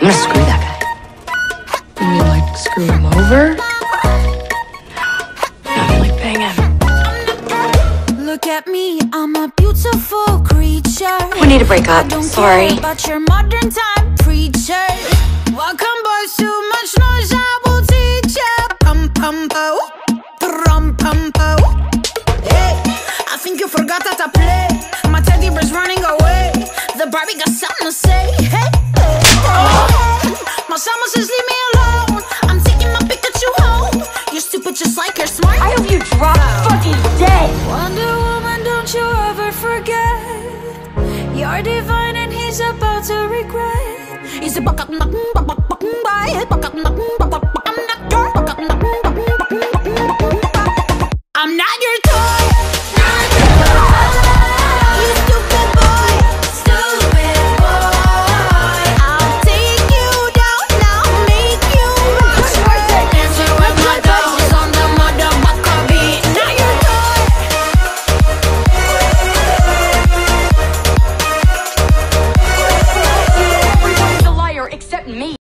gonna screw that guy. You mean like screw him over? I mean like bang him. Look at me, I'm a beautiful creature. We need to break up, sorry. Care about your modern time preacher. Welcome boys, too much noise, I will teach ya. Pum pum po, pum pum po. Hey, I think you forgot that I play. My teddy bear's running away. The Barbie got something to say. Hey, my summer says leave me alone. I'm taking my Pikachu home. You're stupid just like you're smart. I hope you drop fucking dead. Wonder Woman, don't you ever forget. You're divine and he's about to regret. He's a buck up,